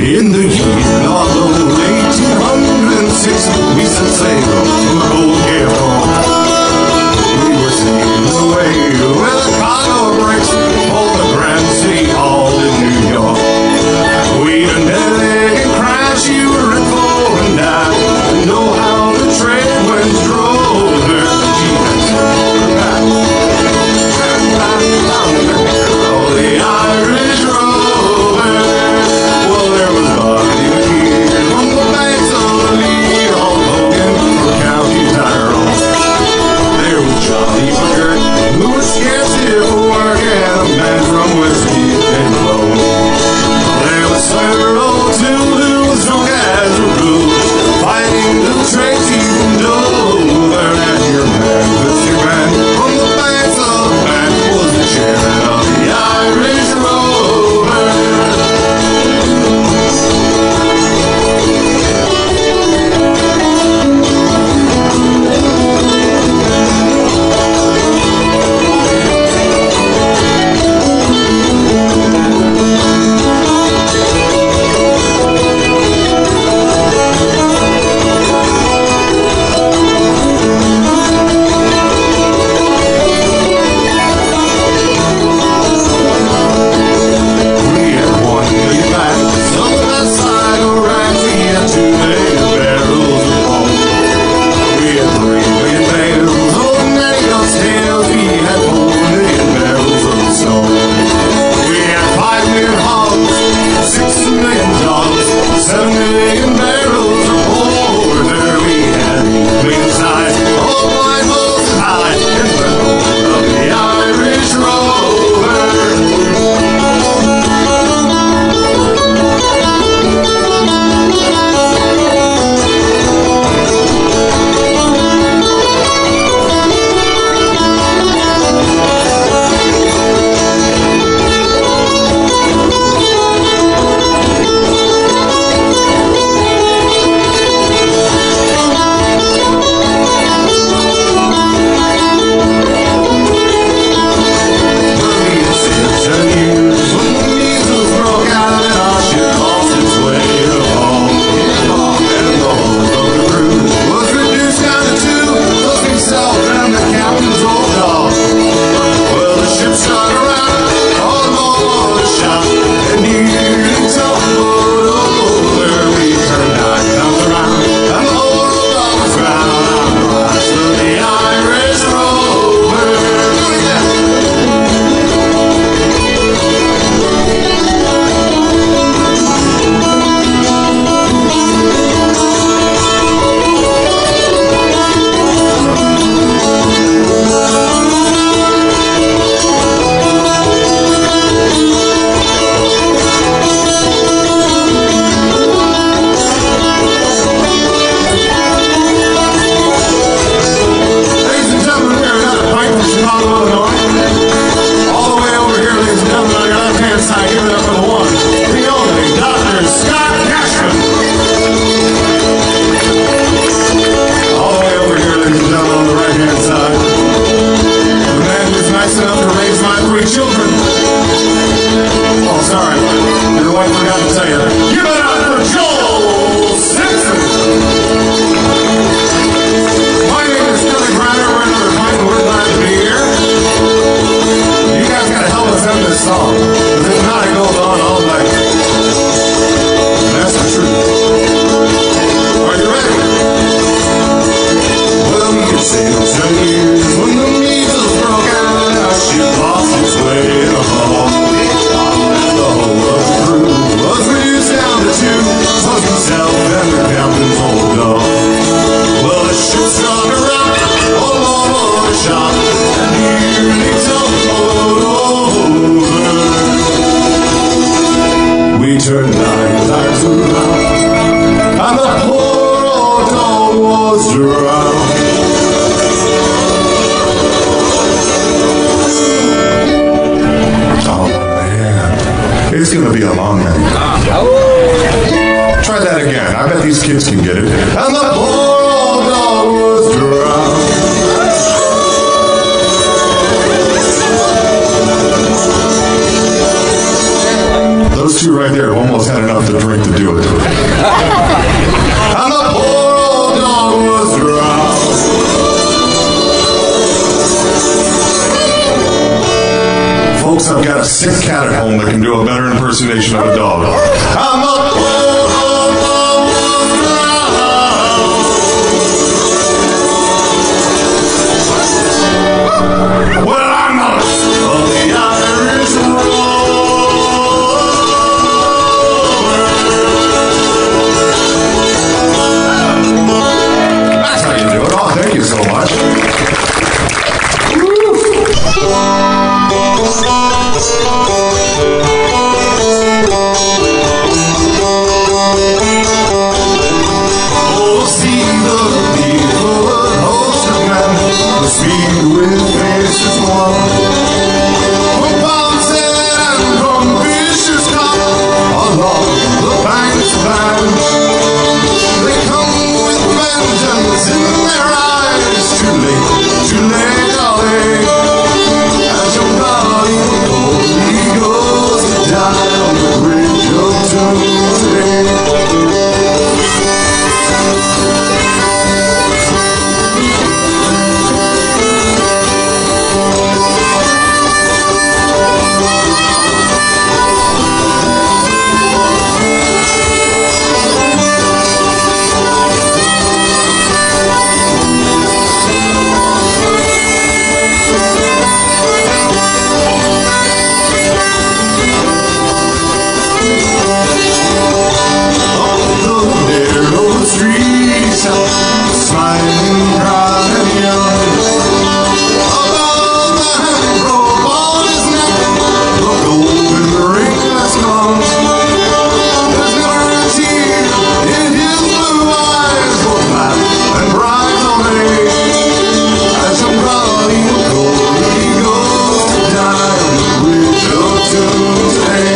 In the year of 1806, we set sail to a gold Cape Horn. We were sailing away where the cargo breaks for the Grand City Hall in New York. We done dead and crash, you were in for and die. Know how the trade winds drove her. She had turned back down there. Oh, the Irish rover. Well, there was Buddy McKee from the banks of the Lee, all Logan for County Tyrone. There was Johnny McGirt, who was scarce here for work, and a man from whiskey and bone. There was Sir O'Toole, who was drunk as a rule, fighting the trades even Dover. And your man, Mr. Grant, from the banks of the Bank, was the chairman of the Irish Rover. Turned 9 times around, and the poor old dog was drowned. Oh man, it's gonna be a long night. Try that again. I bet these kids can get it. And the poor old dog was drowned. Those those two right there have almost had enough to drink to do it. And the poor old dog was drowned. Folks, I've got a sick cat at home that can do a better impersonation of a dog. And the poor old dog was drowned. Well, I'm not of the Irish That's how you do it. Oh, thank you so much. Oh, see the people, host of men, the speed with faces one. From Poundset and from Fisher's Cup, along the banks of Bann, they come with vengeance in their eyes. Too late, golly, as your body only goes to die on the bridge of Tuesday. Smiling, proud and young, above the hand rope on his neck, the golden ring has gone. There's never a tear in his blue eyes, both black and bright on day. As young Roddy Goldie goes to die on the bridge of Tuesday.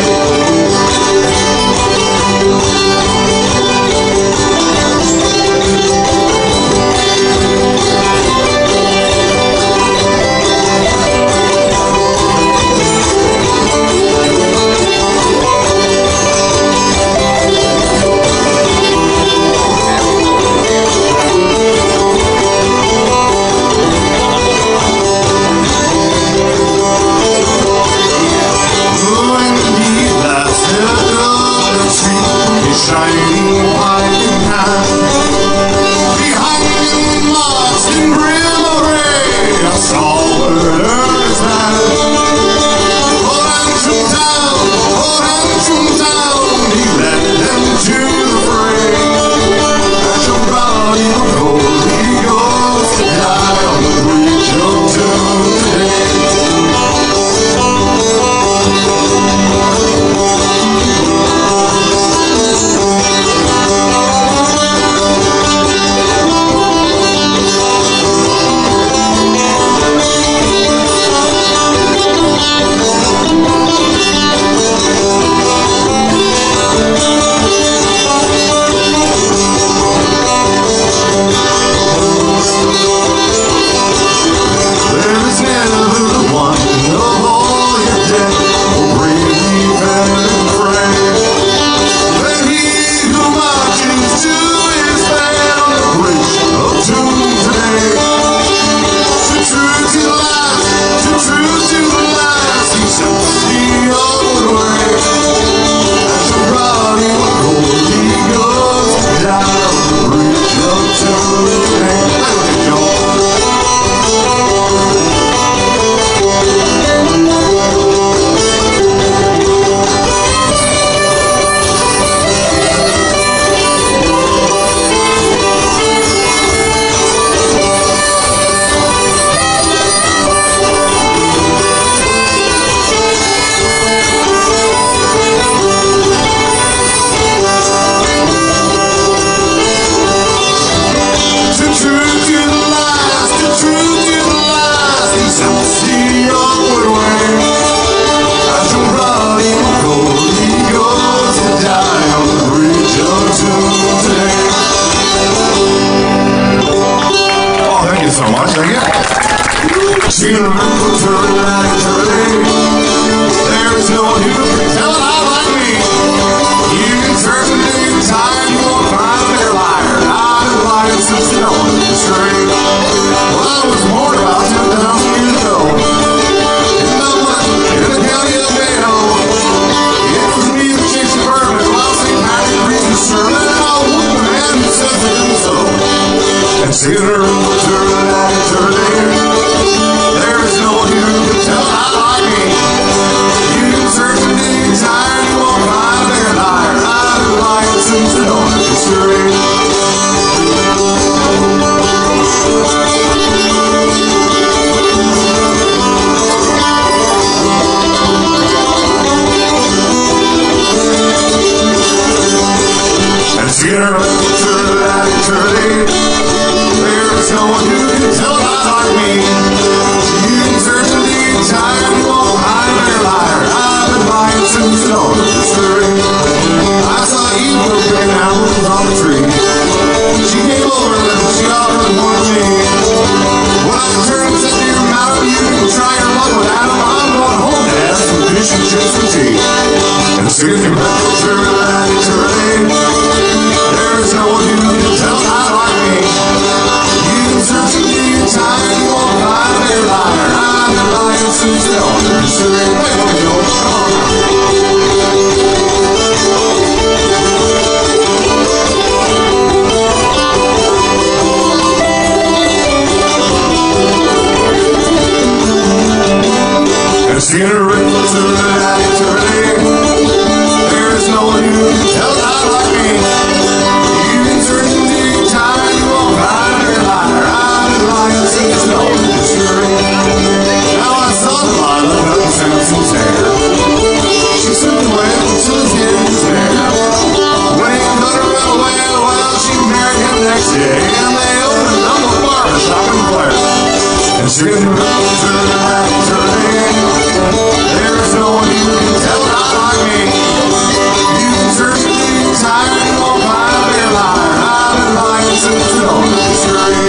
Shining white in hand, behind him marched in grim array a stalwart earnest man. Oh, Antrim town, he led them to the fray. As your body Goldie goes to die on the bridge of Tuesday. There's no one who can tell it out like me. over and she offered one to me. When I turned and said to your mouth, you can try your luck with Adam. I'm going home to have some fish and chips and tea. And soon you breakfast her that it's rain. There's no one who can tell how like me. You can search and do your time, you won't find a liar. I'm the lion since the altar. So they wait on me, oh, come on. Skin a ripple to the night to there is no one who can tell how like me. You can search and dig time, you won't find her liar. I'm the lion since no mystery. Now I saw the light of cutting Samson's hair. She simply went until his head was bare. When he cut her away, well, she married him next day, and they opened up a barber shop in Clare. And skin a ripple to the night to there is no one who can tell how like me. You can search and dig time, you won't find a liar. I've been lying since the dawn of history.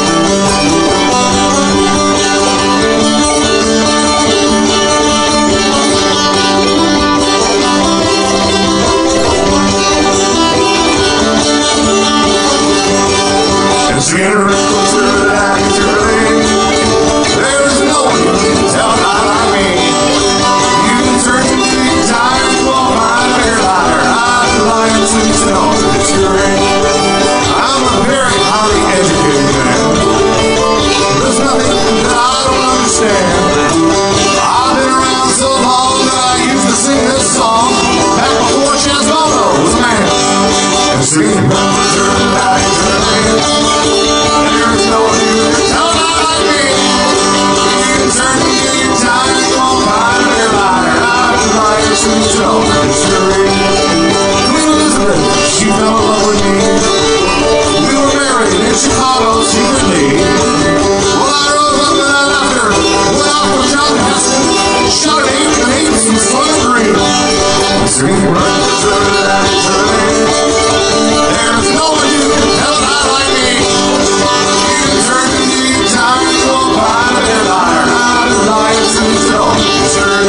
And skin a ripple to the night to there is no one who can tell how like me. You can search and dig time, you won't find a liar. I've been lying since the dawn of history. I'm a very highly educated man. There's nothing that I don't understand. I've been around so long that I used to sing this song back before Chazbono was a man. And singing to the night to the land. There's no one who can tell how like me. You can search and dig time, you won't find a liar. I've been lying since the dawn of history. Queen Elizabeth, she fell in love with me. We were married in Chicago secretly. Well, I rose up and I left her, went off with John Heston, shot at 8 and 8 some Soylent Green. Singing right to that train. There's no one who can tell how like me. You can search and dig time, you won't find a liar. I've been lying since the dawn of history.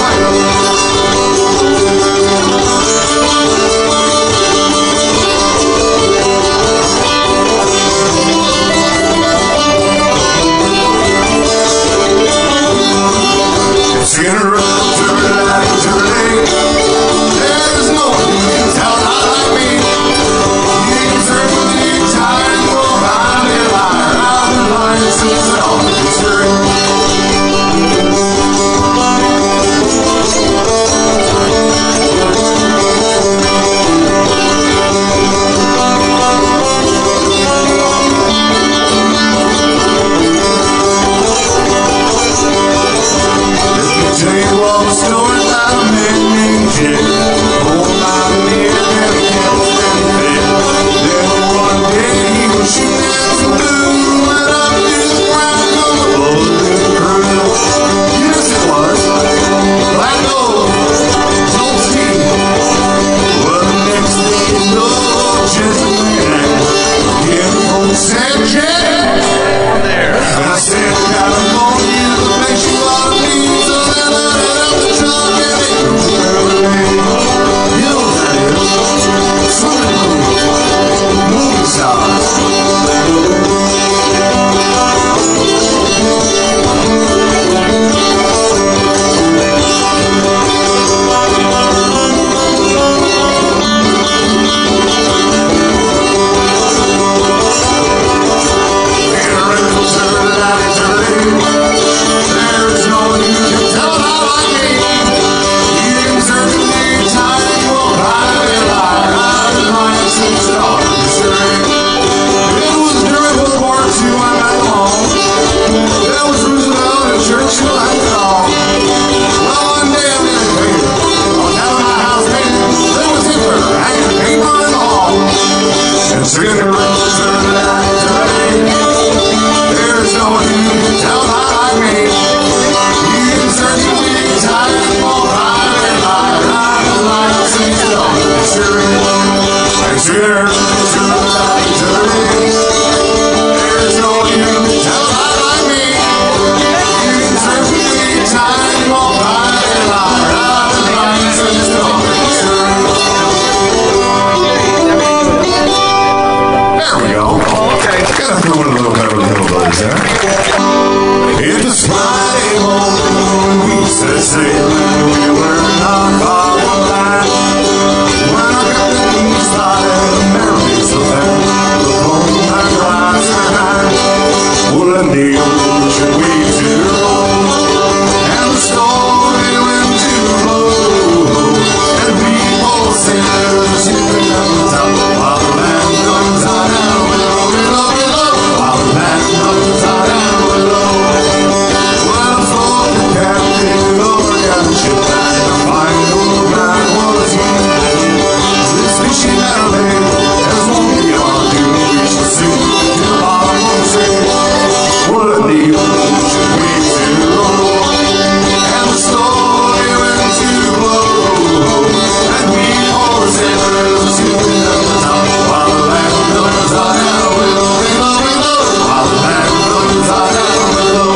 Skin a ripple to the night to there's no one who can tell how like me. You can search and dig time, you won't find a liar. I've been lying since the dawn of history. Tell you all the story about a man named Jake. Oh, my man never kept steady fit. Then one day he was shooting at some blue, went up to the ground, come a bullet in the crew. Yes, it was Black Gold, Joel Steve. Well, the next thing you know, just came home and said, Jake, there. And I said, got a moan in the place you ought to be. Cheers to the light. There's no you can tell that like me. You can turn me time all by and so just don't There we go. Okay. Gotta throw in a little Beverly Hillbillies there. It's a Friday morning, we set sailing, we were not far from land. When I got the east side of the Maryland, so then the phone time rise and high. Well, in the ocean we too low, and the storm it went too low, and we all sailors are sleeping at the top while the land comes out and below, below, below, while the land comes out and below. Well, I thought the captain got a ship and the fine old man was he. This fishing alley has won't be our due. We shall sing to the bottom of the sea. Well, in the ocean we too low, and the storm it went too low, and we all sailors are sleeping at the top while the land comes out and below, below, below, while the land comes out and below.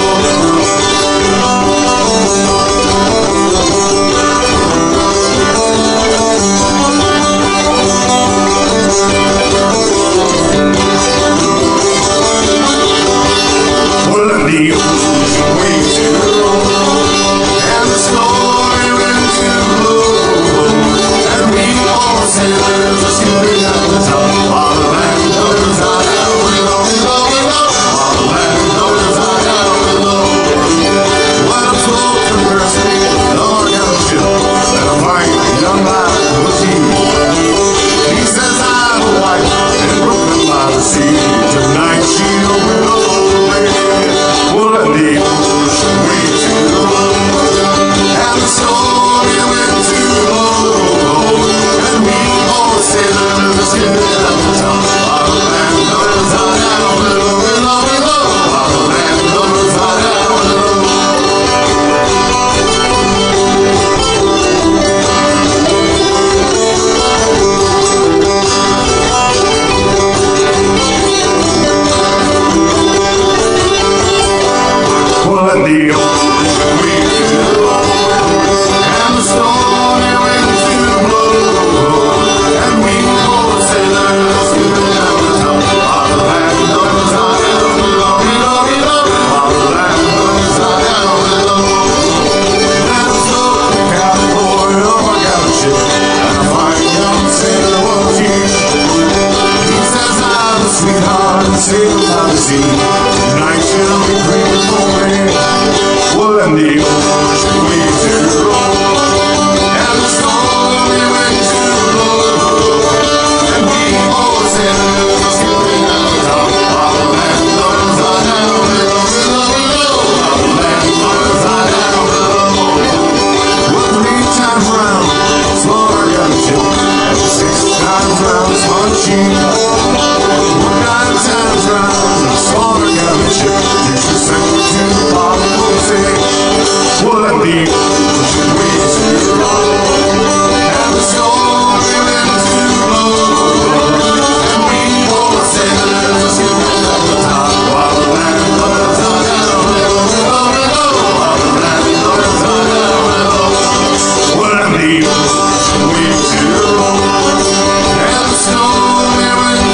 Well, in the ocean we too low, and the storm it went too low, and we all sailors are sleeping at the top while the land comes out and below, below, below, while the land comes out and below. Well, I'm floating mercy, Lord got a ship, and a fine young lad was he. He says I'm a wife in Brooklyn by the sea. Tonight she'll be away. Well, in the ocean we too low, and the storm it went too low, and we all sailors are sleeping at the top while the land comes out and below, below, below, while the land comes out and below. Well, in the ocean we too low, and the storm it went too low, and we all sailors are sleeping at the top while the land comes out and below, below, below, while the land comes out and below. And so the cowboy, oh, I got a ship, and a fine young sailor was he. He says I'm a sweetheart and sail by the sea. Tonight she'll be great for me. Well, in the ocean we too low, and the storm it went too low, and we all sailors are sleeping at the top while the land comes out and below, below, below, while the land comes out and below. Well, 3 times round, Flora got a ship, and 6 times round, it's on cheap. 9 times round, Flora got a ship, you should send it to the bottom of the sea. Well, in the ocean we too low, and the storm it went too low, and we all sailors are sleeping at the top while the land comes out and below, below, below, while the land comes out and below. Well, in the ocean we too low, and the storm it went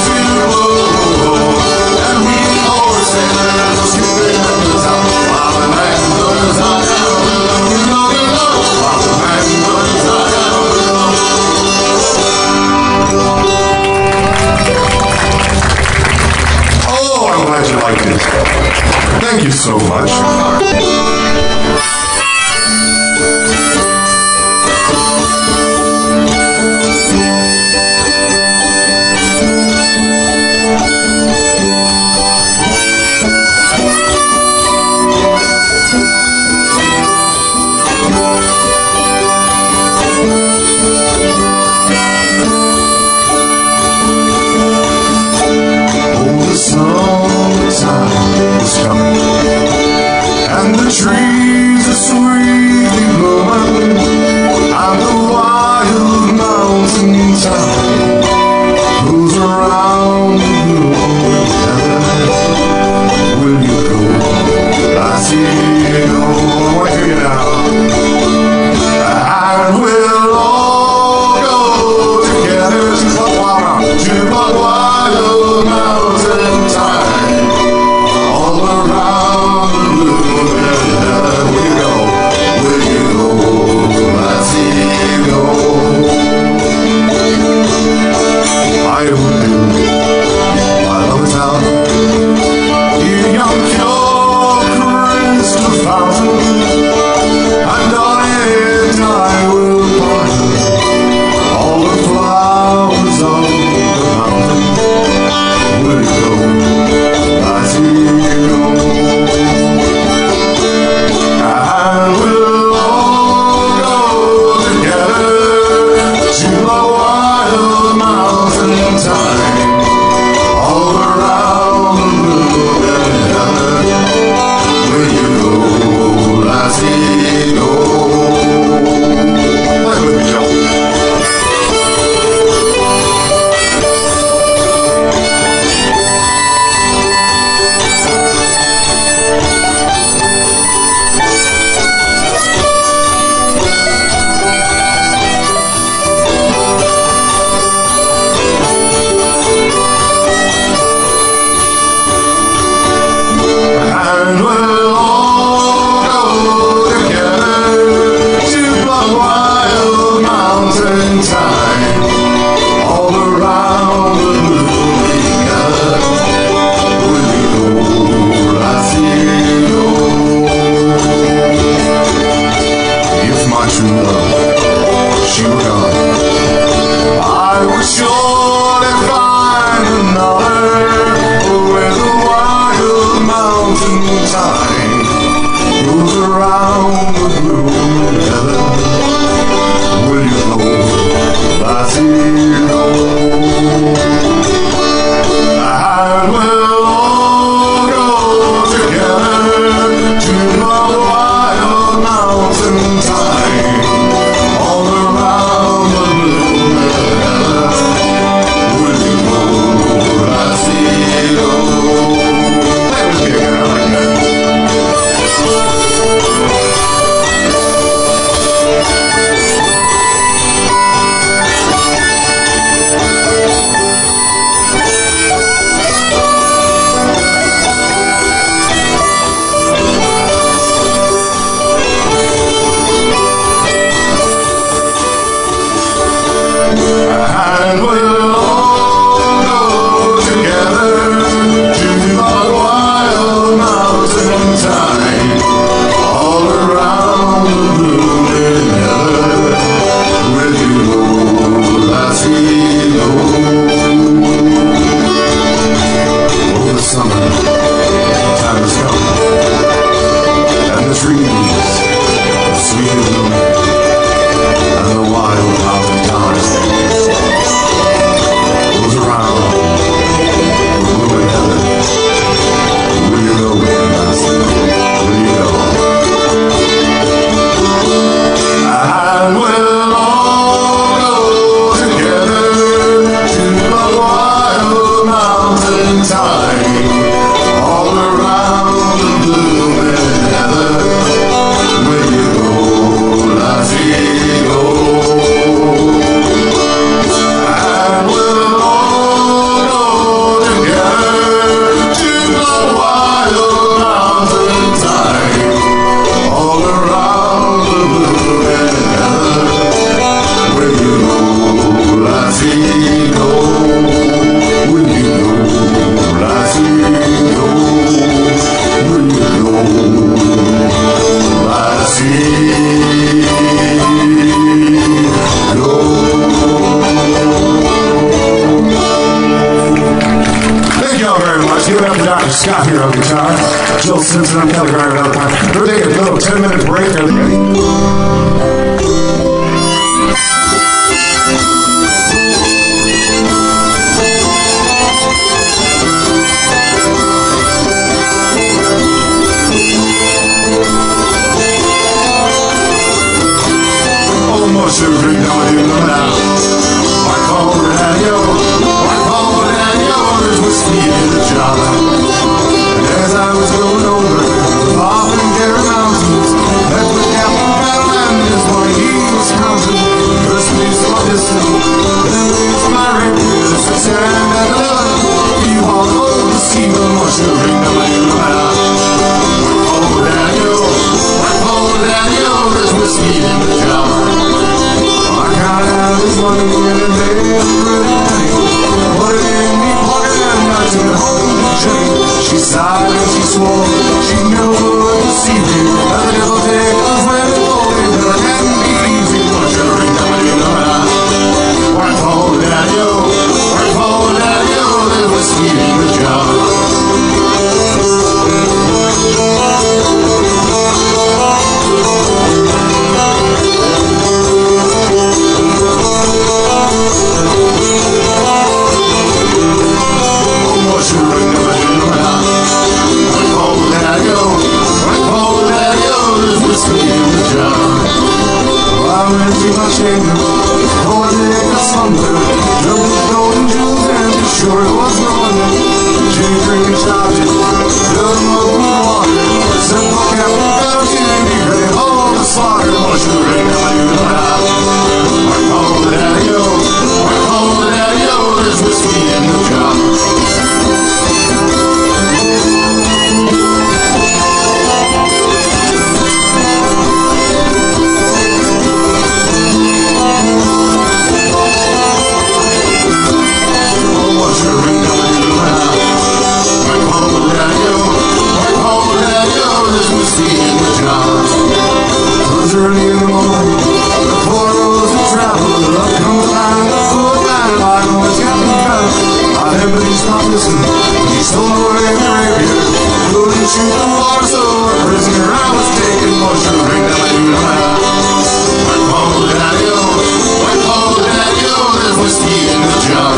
time, all around the blue and heather. Where you go, lassie, go. Play with me, Joe. Scott here on guitar, Jill Simpson on telegram on the pipe. We're taking a little 10-minute break. Almost every night in the night, white collar and yo, there's whiskey in the jar. As I was going over the Legendary Mountains, that was Captain Cattleman is what he was counting. First we saw distance, then we saw my records, and sand and love. You all know the sea, but much to bring the money around. Oh, Daniel, there's whiskey in the jar. I can't have this money in a day of bread. Put it in me pocket and I took it home to Jenny. She sighed and she swore she never would deceive me. And the devil take us when it's holy, but it can be easy. Much to bring the money around. White Paul Daniel, there's whiskey in the jar. shoot the water, so a prisoner I was taken. Oh, sugar ring down my doo-doo-doo. White Paul Daddy-O, White Paul Daddy-O, there's whiskey in the jar.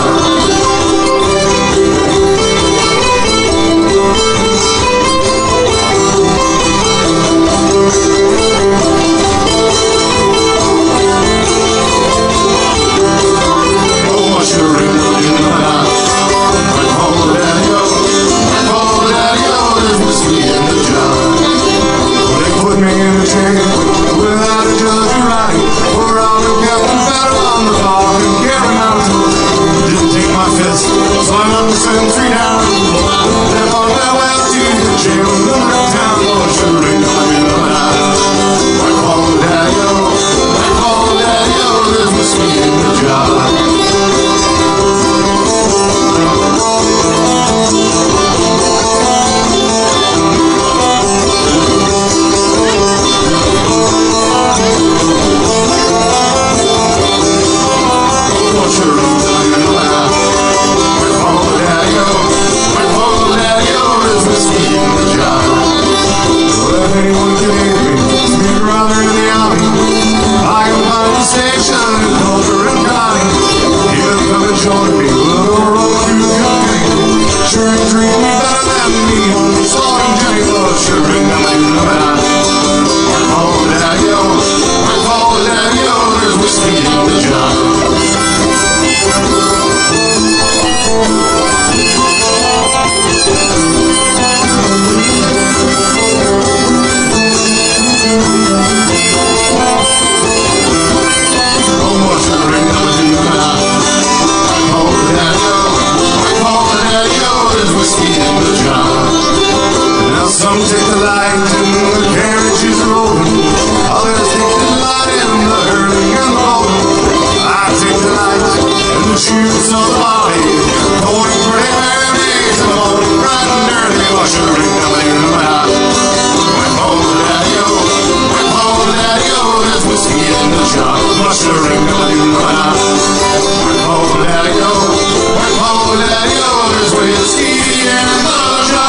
Some take the light and the carriage is rolling. Others take the light and the hurling and the rolling. I take the light and the shoes of the body. Going pretty merrily to the morning, bright and early. Wash your ring down in the mouth. White Paul Daddy-O, White Paul Daddy-O, there's whiskey in the jar. Wash your ring down in the mouth. White Paul Daddy-O, White Paul Daddy-O, there's whiskey in the jar.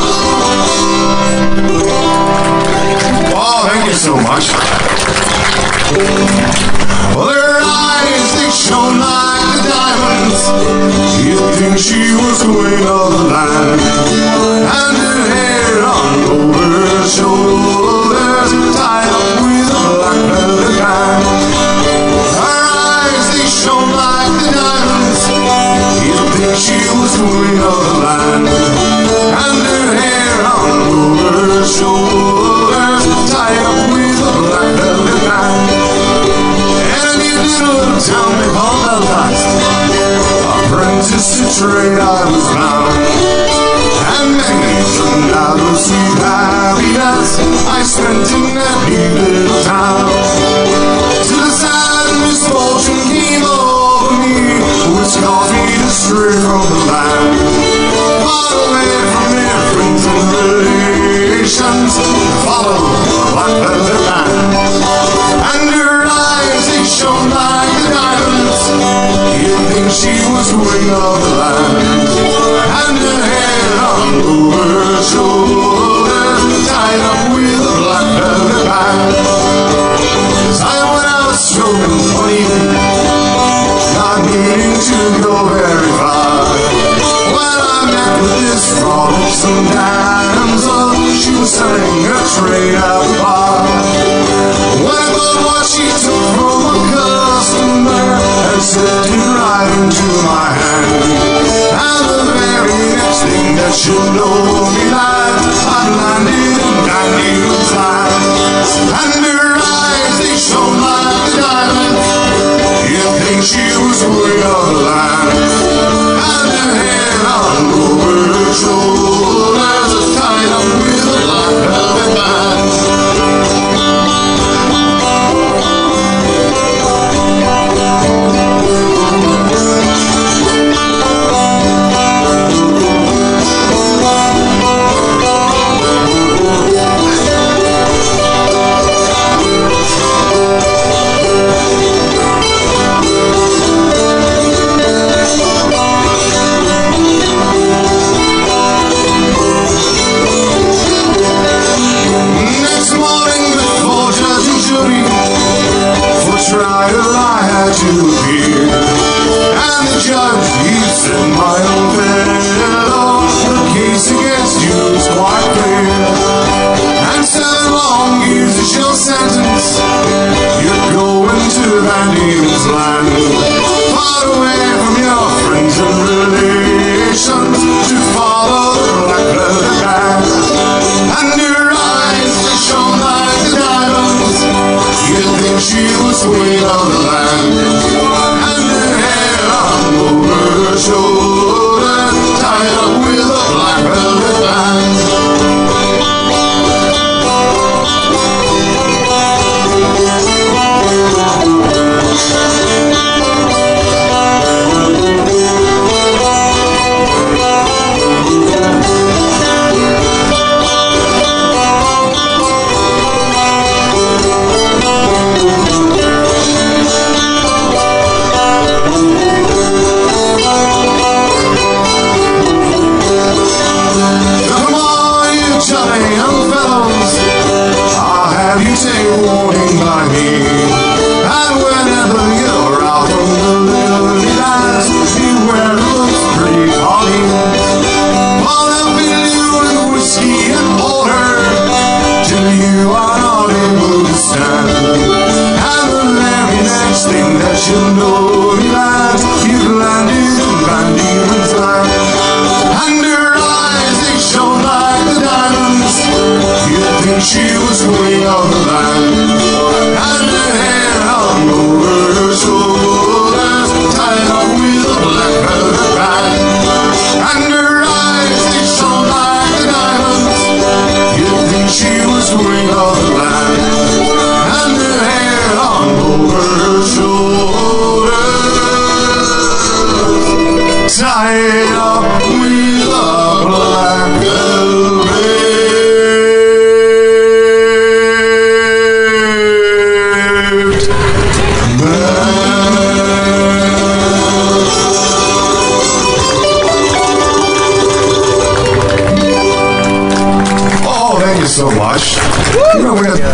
Oh, thank you so much. Well, her eyes, they shone like the diamonds. You'd think she was queen of the land. And her hair hung over her shoulders, tied up with a black velvet band. Her eyes, they shone like the diamonds. You'd think she was queen of the land. And her hair hung over her shoulders, tied up with a black velvet band. And in a little town they called Belfast, apprentice to trade I was bound. And many turned out of sweet happiness I spent in that wee little town. Till a sad misfortune came over me, which caused me to stray from the land. Far away from their friends and relations, follow the black velvet band. And her eyes, they shone like the diamonds. You'd think she was queen of the land. And her hair hung over her shoulders, tied up with a black velvet band. As I went out strolling one evening, not meaning to go very far, when I met with this frolicsome damsel, she was selling her trade at the bar. When I bought what she took from a customer and slipped it right into my hand, and the very next thing that she'd know me like, I'd landed in 90 time. And her eyes, they shone like the diamond. You'd think she was queen of the land. And her hair hung over her shoulders, tied up with a black velvet band. tied up with a black so much. You know, we're gonna...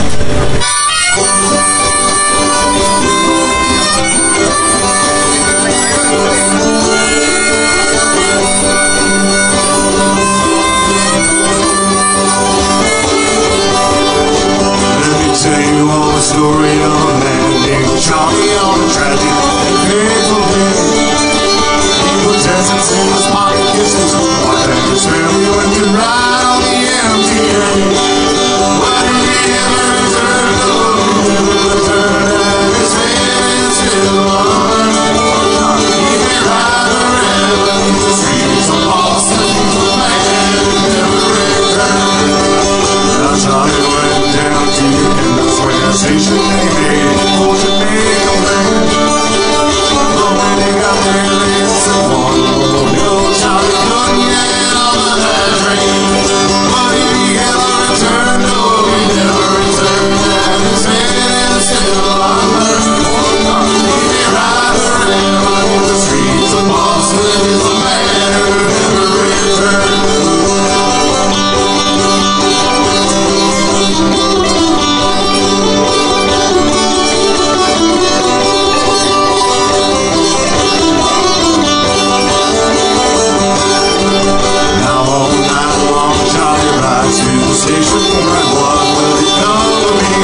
Story of a man named Charlie on a tragic and painful day. He was essence in his pocket, kisses his wife and his family went to ride on the MTA. Why did he ever return? No, he never returned, and his head is still on. He may ride around beneath the streets of Boston. He's a man who never returned. Now Charlie went down to the station they made for Jamaica land. But when they got there, they said one more hill. Charlie couldn't get on that train. But if he ever returned, no, he never returned. And his head is still on the floor. He may ride around in the streets of Boston. He's a man who never returned. Station where what will he come to me?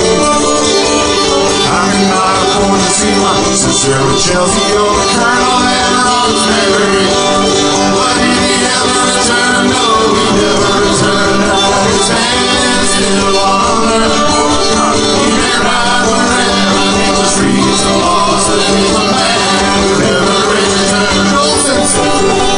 I cannot afford to see my sister with Chelsea or the Colonel and Rockford. But did he ever return? No, he never returned. His hand is still on the floor. He may ride around in the streets of Boston. He's a man who never returned. Joel Simpson.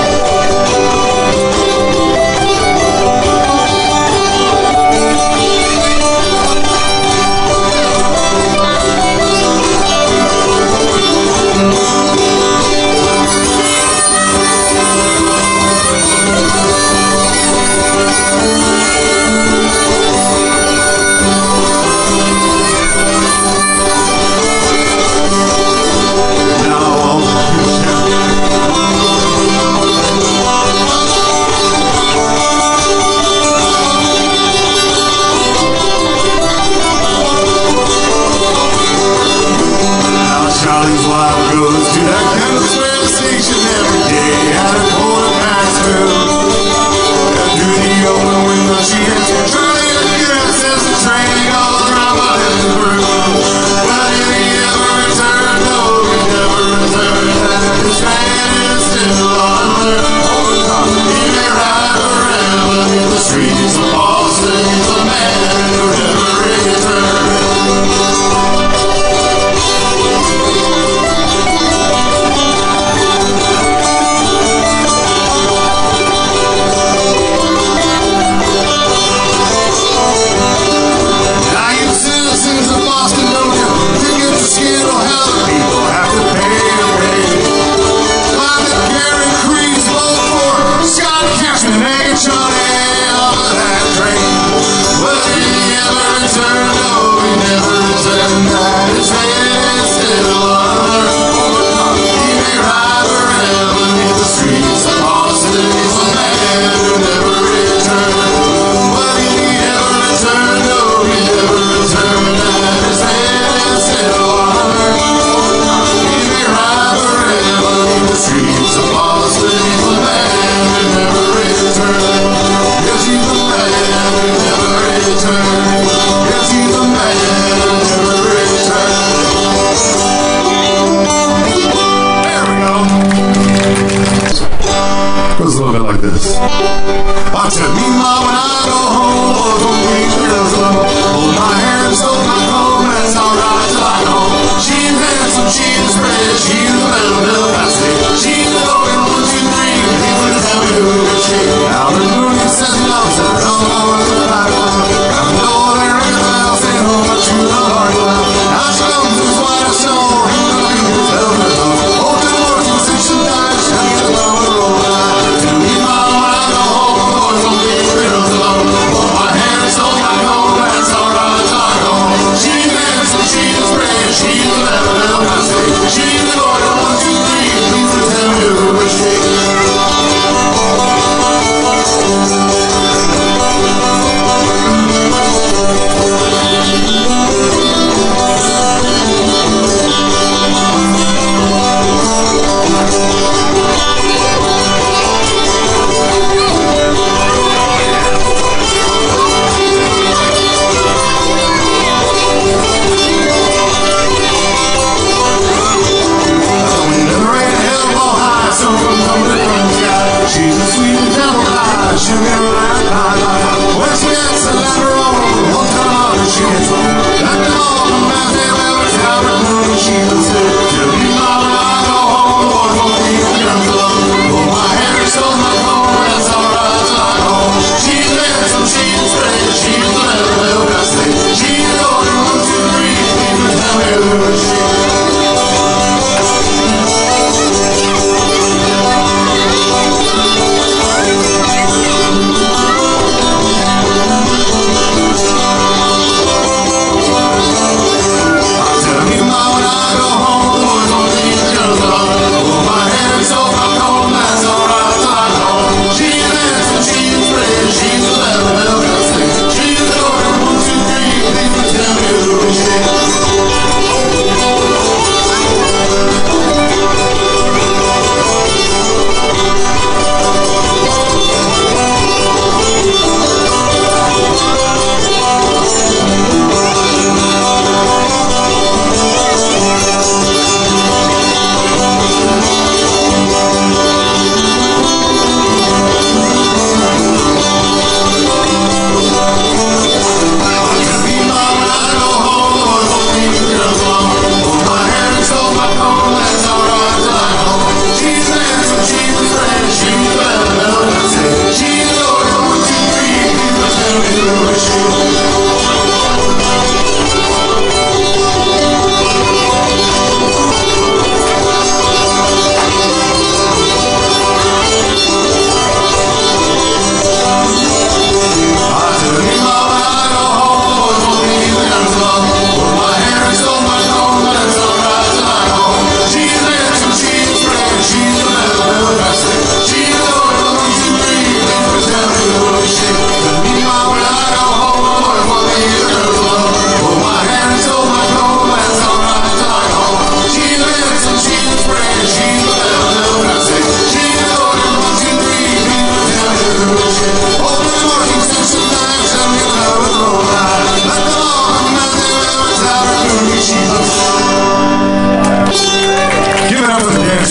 Goes a little bit like this. I said, meanwhile, when I go home, oh, don't leave me alone. Hold my hands, hold my home, that's alright till I go home. She's handsome, she's rich, she's a little plastic. She's going 1, 2, 3, people tell me who is she. Now the moon says no, so I don't know what's the matter. I know there ain't a house, ain't home, but you know hard love. Now she comes as white as snow, ain't gonna be his velvet love. Oh, the Lord, since she died, she's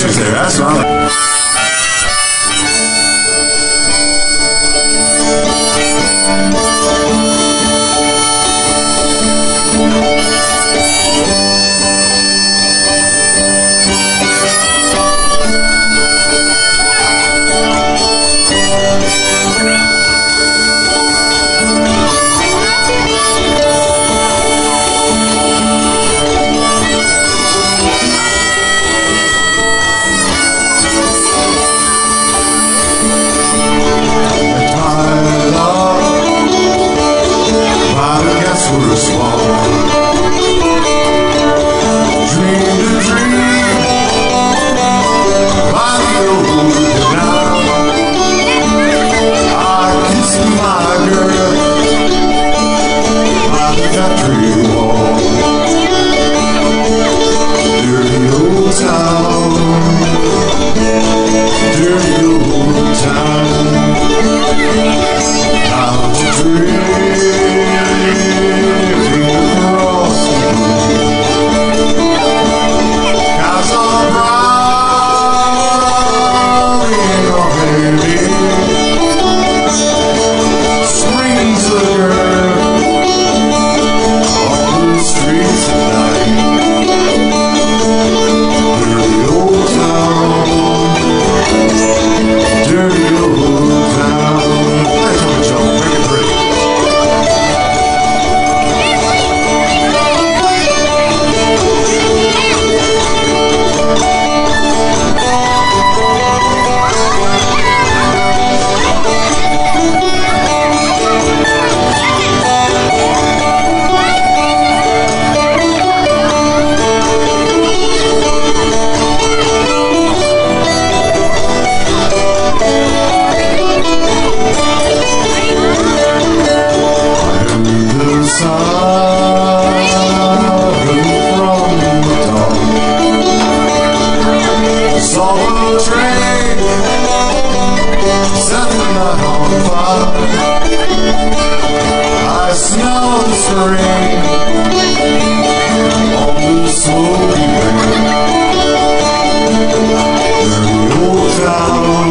dancers there. That's what I like. I smell the spring on the smoky rain. Dirty old town,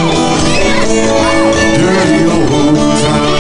dirty old town.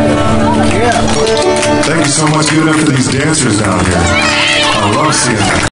Thank you so much. Give it up for these dancers down here. I love seeing them.